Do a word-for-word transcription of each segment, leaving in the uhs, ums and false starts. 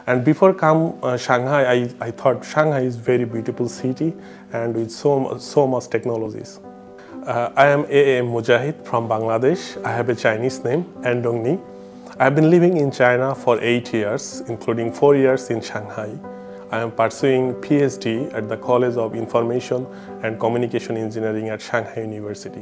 And before come uh, Shanghai, I, I thought Shanghai is very beautiful city and with so, so much technologies. Uh, I am A A Mujahid from Bangladesh. I have a Chinese name, Andongni. I have been living in China for eight years, including four years in Shanghai. I am pursuing PhD at the College of Information and Communication Engineering at Shanghai University.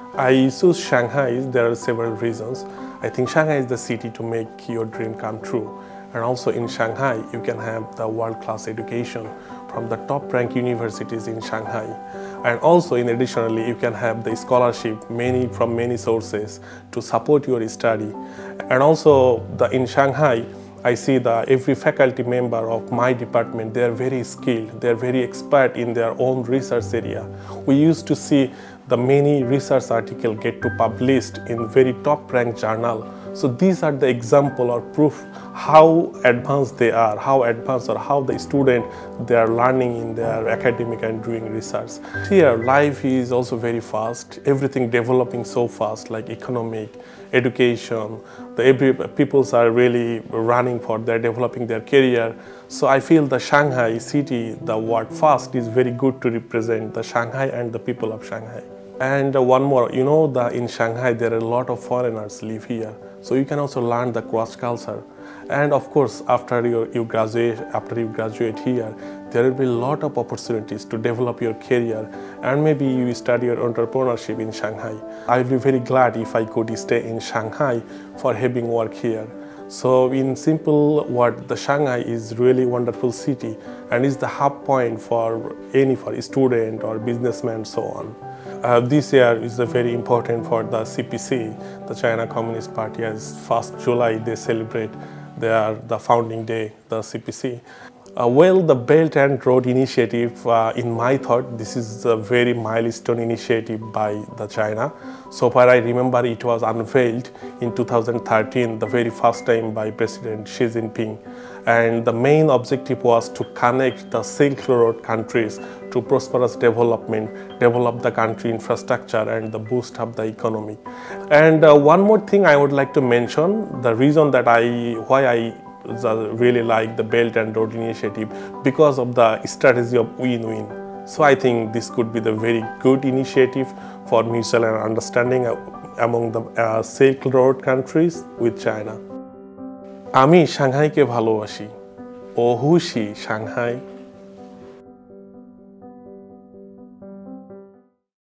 I choose Shanghai, there are several reasons. I think Shanghai is the city to make your dream come true. And also in Shanghai, you can have the world-class education from the top-ranked universities in Shanghai. And also, in additionally, you can have the scholarship many from many sources to support your study. And also, the, in Shanghai, I see that every faculty member of my department, they are very skilled, they are very expert in their own research area. We used to see the many research articles get to published in very top-ranked journal. So these are the example or proof how advanced they are, how advanced or how the student they are learning in their academic and doing research. Here life is also very fast, everything developing so fast like economic, education, the every peoples are really running for their developing their career. So I feel the Shanghai city, the word fast is very good to represent the Shanghai and the people of Shanghai. And uh, one more, you know, the, in Shanghai there are a lot of foreigners live here. So you can also learn the cross culture. And of course, after you, you graduate, after you graduate here, there will be a lot of opportunities to develop your career, and maybe you start your entrepreneurship in Shanghai. I will be very glad if I could stay in Shanghai for having work here. So in simple word, the Shanghai is really wonderful city and is the hub point for any for student or businessman so on. Uh, this year is uh, very important for the C P C, the China Communist Party, as first July they celebrate their the founding day, the C P C. Uh, well, the Belt and Road Initiative, uh, in my thought, this is a very milestone initiative by the China. So far I remember it was unveiled in two thousand thirteen, the very first time by President Xi Jinping. And the main objective was to connect the Silk Road countries to prosperous development, develop the country infrastructure and the boost up the economy. And uh, one more thing I would like to mention, the reason that I, why I really like the Belt and Road Initiative, because of the strategy of win-win. So I think this could be the very good initiative for mutual understanding among the uh, Silk Road countries with China. আমি সাংহাইকে ভালোবাসি। ওহুশি Shanghai.